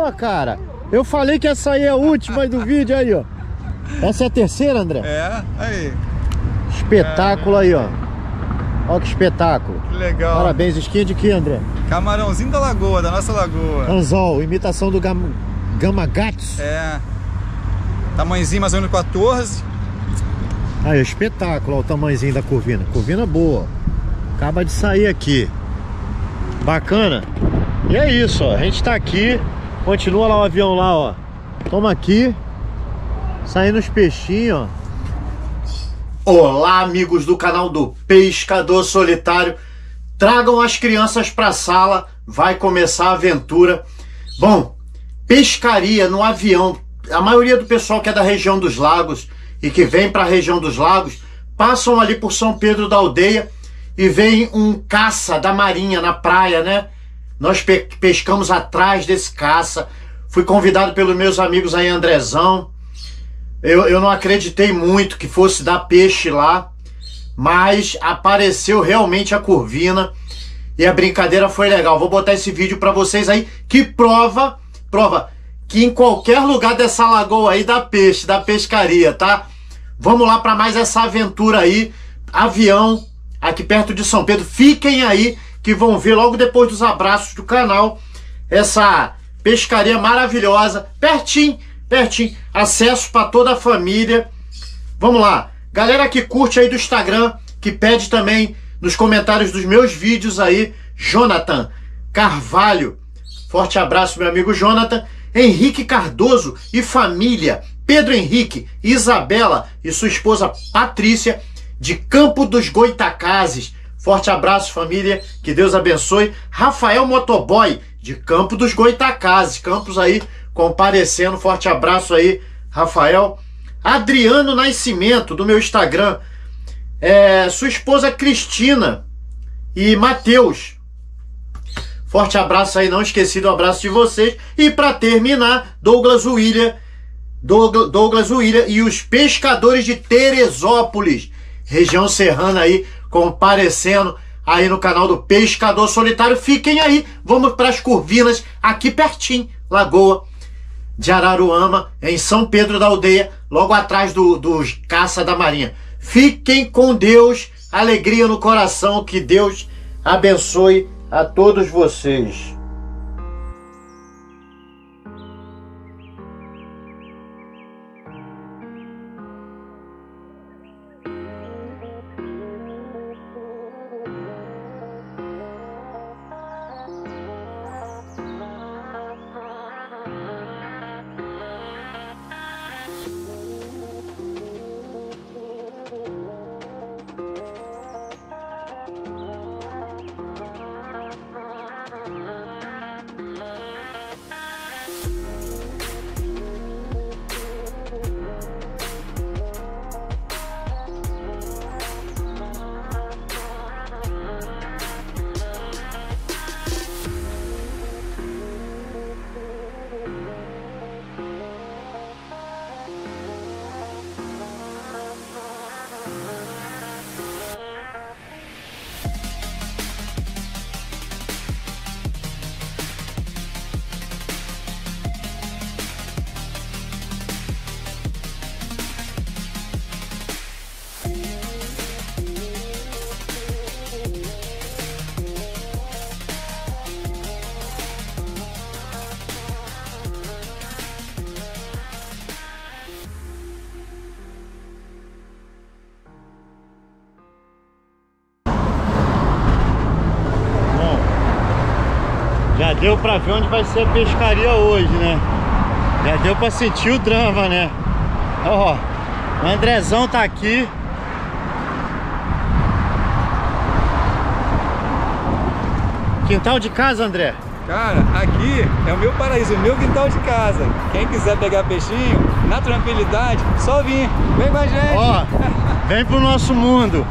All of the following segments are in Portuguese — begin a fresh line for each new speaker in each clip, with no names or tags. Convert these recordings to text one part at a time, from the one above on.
Pô, cara, eu falei que essa aí é a última aí do vídeo aí, ó. Essa é a terceira, André?
É, aí.
Espetáculo aí, ó. Ó que espetáculo.
Que legal.
Parabéns, esquinha de quê, André?
Camarãozinho da lagoa, da nossa lagoa.
Anzol, imitação do Gamakatsu.
É. Tamanhozinho mais ou menos 14.
Aí, espetáculo, ó, o tamanhozinho da corvina. Corvina boa. Acaba de sair aqui. Bacana. E é isso, ó. A gente tá aqui. Continua lá o avião lá, ó. Toma aqui. Saindo os peixinhos, ó. Olá, amigos do canal do Pescador Solitário. Tragam as crianças pra sala. Vai começar a aventura. Bom, pescaria no avião. A maioria do pessoal que é da região dos lagos e que vem pra região dos lagos passam ali por São Pedro da Aldeia e vem um caça da marinha na praia, né? Nós pescamos atrás desse caça. Fui convidado pelos meus amigos aí, Andrezão. Eu não acreditei muito que fosse dar peixe lá, mas apareceu realmente a corvina e a brincadeira foi legal. Vou botar esse vídeo pra vocês aí que prova que em qualquer lugar dessa lagoa aí dá peixe, dá pescaria, tá? Vamos lá pra mais essa aventura aí. Avião aqui perto de São Pedro. Fiquem aí que vão ver logo depois dos abraços do canal essa pescaria maravilhosa, pertinho, acesso para toda a família. Vamos lá, galera que curte aí do Instagram, que pede também nos comentários dos meus vídeos aí, Jonathan Carvalho, forte abraço meu amigo Jonathan. Henrique Cardoso e família, Pedro Henrique, Isabela e sua esposa Patrícia, de Campo dos Goitacazes. Forte abraço, família, que Deus abençoe. Rafael Motoboy, de Campo dos Goitacazes, Campos aí comparecendo. Forte abraço aí, Rafael. Adriano Nascimento, do meu Instagram. Sua esposa Cristina e Matheus. Forte abraço aí, não esqueci do abraço de vocês. E para terminar, Douglas William e os pescadores de Teresópolis, região serrana aí, comparecendo aí no canal do Pescador Solitário. Fiquem aí, vamos para as Corvinas, aqui pertinho, Lagoa de Araruama, em São Pedro da Aldeia, logo atrás dos Caça da Marinha. Fiquem com Deus, alegria no coração, que Deus abençoe a todos vocês. Já deu pra ver onde vai ser a pescaria hoje, né? Já deu pra sentir o drama, né? Ó, o Andrezão tá aqui. Quintal de casa, André?
Cara, aqui é o meu paraíso, o meu quintal de casa. Quem quiser pegar peixinho, na tranquilidade, só vir. Vem com a gente.
Ó, vem pro nosso mundo.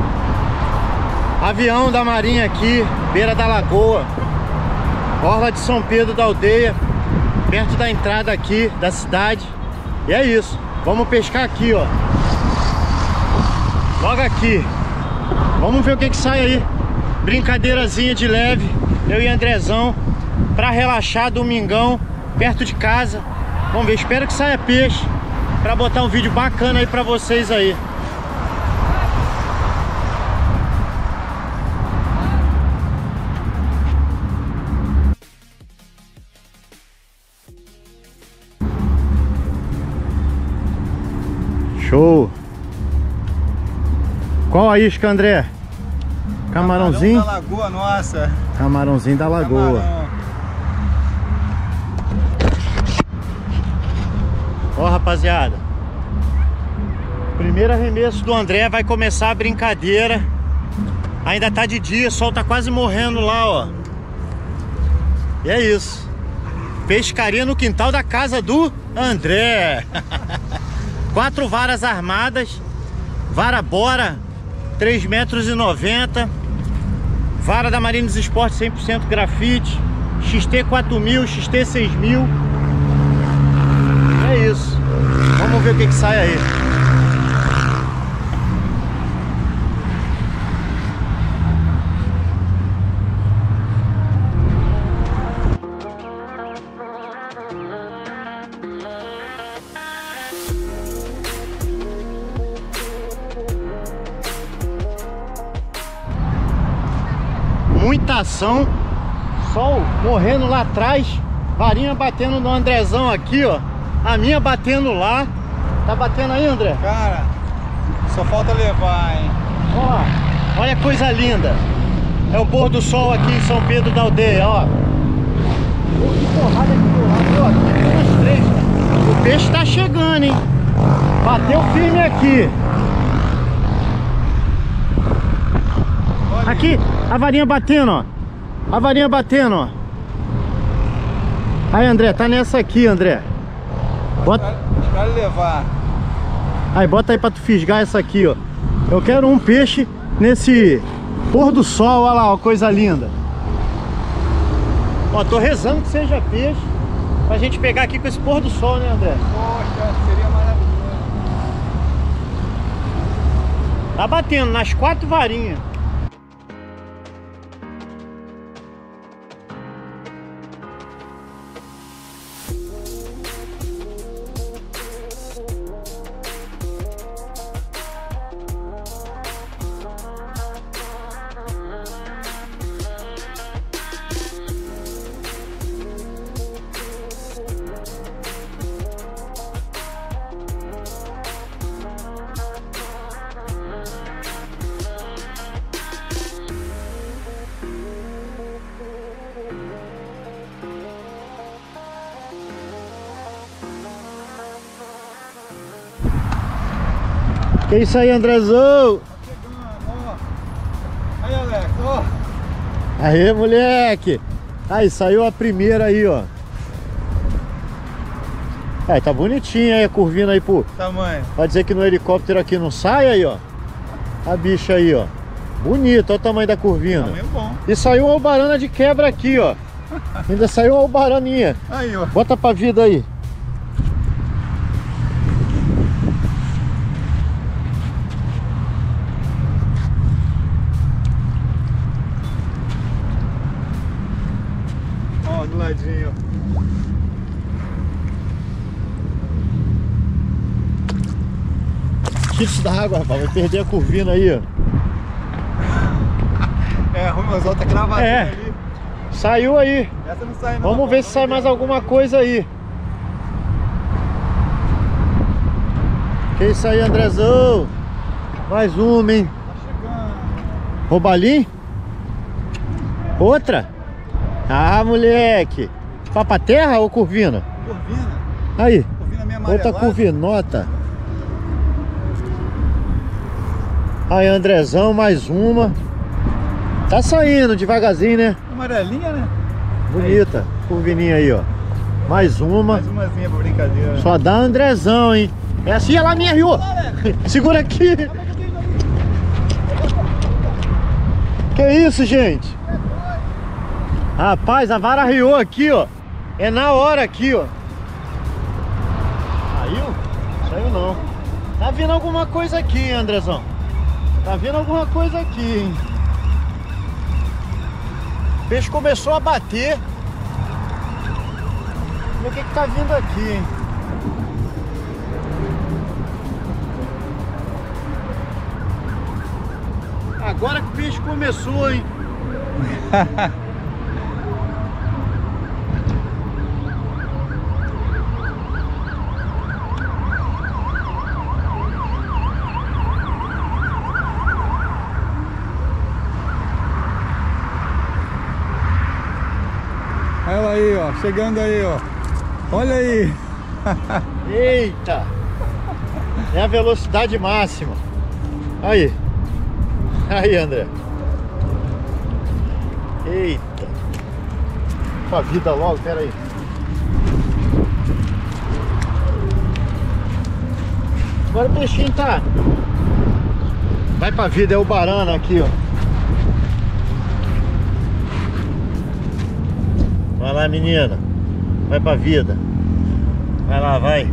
Avião da Marinha aqui, beira da lagoa. Orla de São Pedro da Aldeia, perto da entrada aqui da cidade. E é isso, vamos pescar aqui, ó. Logo aqui. Vamos ver o que sai aí. Brincadeirazinha de leve, eu e Andrezão, pra relaxar domingão. perto de casa. Vamos ver, espero que saia peixe pra botar um vídeo bacana aí pra vocês aí. Show! Qual a isca, André? Camarãozinho?
Camarão da lagoa, nossa.
Camarãozinho da lagoa.
Camarão.
Ó, rapaziada, primeiro arremesso do André, vai começar a brincadeira. Ainda tá de dia, o sol tá quase morrendo lá, ó. E é isso. Pescaria no quintal da casa do André. 4 varas armadas. Vara Bora 3,90 m. Vara da Marines Sport 100% grafite. XT 4000, XT 6000. É isso. Vamos ver o que sai aí. Muita ação. Sol morrendo lá atrás. Varinha batendo no Andrezão aqui, ó. A minha batendo lá. Tá batendo aí, André?
Cara, só falta levar, hein?
Ó, olha que coisa linda. É o pôr do sol aqui em São Pedro da Aldeia, ó. Que porrada aqui do lado, ó. Aqui tem uns 3, cara. O peixe tá chegando, hein? Bateu firme aqui.
Olha
aqui, a varinha batendo, ó. A varinha batendo, ó. Aí, André, tá nessa aqui, André. Bota...
Pra levar.
Aí, bota aí pra tu fisgar essa aqui, ó. Eu quero um peixe nesse pôr do sol, olha lá, ó, coisa linda. Ó, tô rezando que seja peixe pra gente pegar aqui com esse pôr do sol, né, André?
Poxa, seria maravilhoso.
Tá batendo nas 4 varinhas. Que isso aí, Andrezão?
Aí, Alex, ó.
Aê, moleque. Aí, saiu a primeira aí, ó. É, tá bonitinha aí a curvina aí, pô.
Tamanho.
Pode dizer que no helicóptero aqui não sai aí, ó. A bicha aí, ó. Bonito, olha o tamanho da curvina.
Tamanho bom.
E saiu uma albarana de quebra aqui, ó. Ainda saiu uma albaraninha.
Aí, ó.
Bota pra vida aí.
Ó, do ladinho.
Tira isso da água, rapaz. Vai perder a curvina aí, ó.
É, ruim, mas ó, tá cravadinho
É.
ali.
Saiu aí.
Essa não sai não.
Vamos ver se sai mais alguma coisa aí. Que isso aí, Andrezão? Mais uma, hein?
Tá chegando.
Robalim? Outra? Ah, moleque. Papa terra ou curvina?
Curvina.
Aí.
Curvina meio
Outra
amarelada.
curvinota. Aí, Andrezão, mais uma. Tá saindo devagarzinho, né?
Amarelinha, né?
Bonita. Curvininha aí, ó. Mais uma.
Mais umazinha pra brincadeira.
Só dá Andrezão, hein? É assim, ela me arriou. Segura aqui. Que isso, gente? Rapaz, a vara arriou aqui, ó. É na hora aqui, ó. Saiu? Saiu não. Tá vindo alguma coisa aqui, hein, Andrezão? Tá vindo alguma coisa aqui, hein? O peixe começou a bater. saber o que tá vindo aqui, hein? Agora que o peixe começou, hein?
Olha ela aí, ó, chegando aí, ó. Olha aí.
Eita! É a velocidade máxima. Aí. Aí, André. Eita. Pra vida logo, pera aí. Agora o peixinho tá. Vai pra vida, é o barana aqui, ó. Vai lá, menina. Vai pra vida. Vai lá, vai.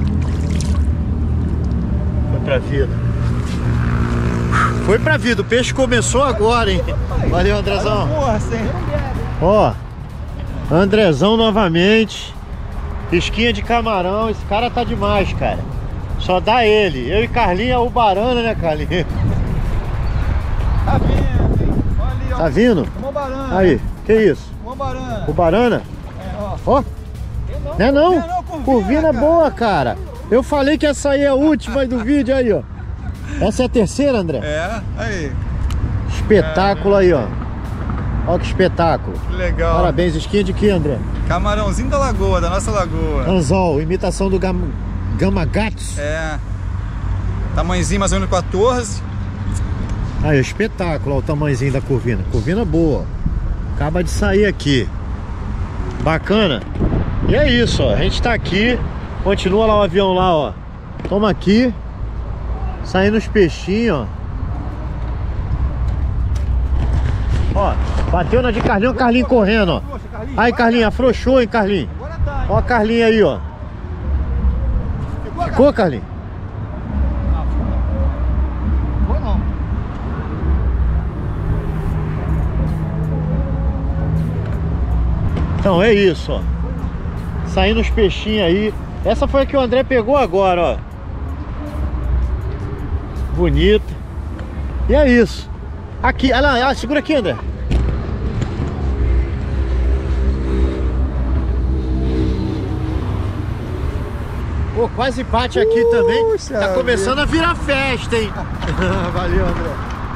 Foi pra vida. Foi pra vida. O peixe começou agora, hein? Valeu, Andrezão. Ó, Andrezão novamente. Pesquinha de camarão. Esse cara tá demais, cara. Só dá ele. Eu e Carlinhos é o barana, né, Carlinhos?
Tá vindo, hein? Olha ali, ó.
Tá vindo?
Uma barana.
Aí, que isso?
Uma barana.
O barana?
É, ó.
Ó. Não é não?
Curvina,
Curvina
cara.
boa, cara. Eu falei que essa aí é a última do vídeo aí, ó. Essa é a terceira, André?
É, aí.
Espetáculo aí, ó. Ó que espetáculo.
Que legal.
Parabéns, esquinha de quê, André?
Camarãozinho da lagoa, da nossa lagoa.
Anzol, imitação do Gamagatos.
É. Tamanhozinho mais ou menos 14.
Aí, espetáculo, ó, o tamanhozinho da curvina. Curvina boa. Acaba de sair aqui. Bacana. E é isso, ó. A gente tá aqui. Continua lá o avião lá, ó. Toma aqui. Saindo os peixinhos, ó. Ó, bateu na de Carlinho, o Carlinho correndo, ó. Aí, Carlinho, afrouxou, hein, Carlinho. Ó a Carlinho aí, ó. Ficou, Carlinho?
Foi não.
Então, é isso, ó. Saindo os peixinhos aí. Essa foi a que o André pegou agora, ó. Bonita. E é isso. Aqui, olha lá, segura aqui, André. Pô, quase bate aqui também. Tá começando a virar festa, hein? Valeu, André.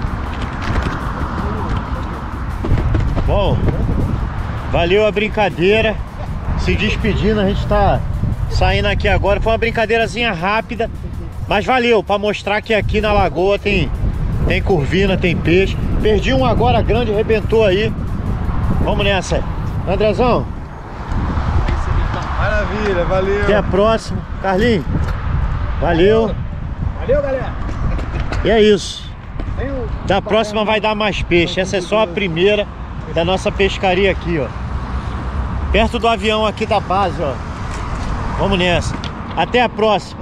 Bom, valeu a brincadeira. Se despedindo, a gente tá saindo aqui agora. Foi uma brincadeirazinha rápida, mas valeu, pra mostrar que aqui na lagoa tem curvina, tem peixe. Perdi um agora grande, arrebentou aí. Vamos nessa. Andrezão,
Maravilha, valeu.
até a próxima. Carlinhos, valeu.
Valeu, galera.
E é isso. Da próxima vai dar mais peixe. Essa é só a primeira da nossa pescaria aqui, ó. Perto do avião aqui da base, ó. Vamos nessa. Até a próxima.